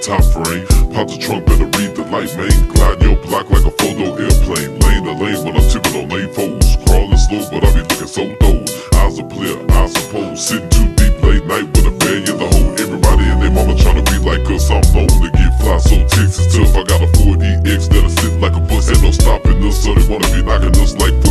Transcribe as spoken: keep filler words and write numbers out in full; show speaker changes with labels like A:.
A: top frame. Pop the trunk, better read the light, man. Glide your block like a photo airplane. Lane to lane when I'm tipping on lane foes. Crawling slow, but I be looking so dope. Eyes are clear, I suppose. Sitting too deep late night with a bear in the hole. Everybody and their mama tryna be like us. I'm known to get fly, so Texas tough. I got a forty X that'll sit like a bus. Ain't no stopping us, so they wanna be knocking us like